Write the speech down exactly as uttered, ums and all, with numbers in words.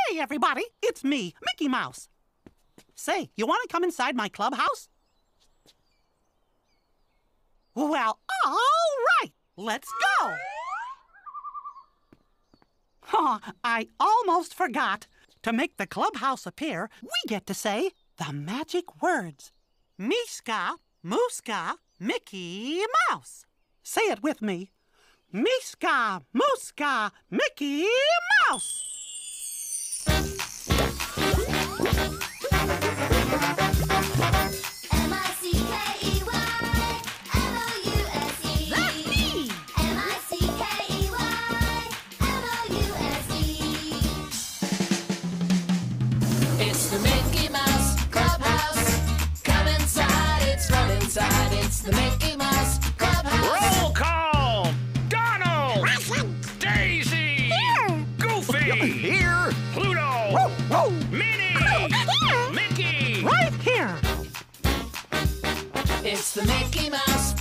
Hey, everybody, it's me, Mickey Mouse. Say, you want to come inside my clubhouse? Well, all right, let's go. Oh, I almost forgot. To make the clubhouse appear, we get to say the magic words. Miska, Mooska, Mickey Mouse. Say it with me. Miska, Mooska, Mickey Mouse. M I C K E Y M O U S E. That's me. M I C K E Y M O U S E. It's the Mickey Mouse Clubhouse. Come inside, it's fun inside. It's the Mickey Mouse Clubhouse. Roll call! Donald! Daisy! Here. Goofy! Here. Pluto! Whoa, whoa. Minnie! Here. Mickey! Right here. It's the Mickey Mouse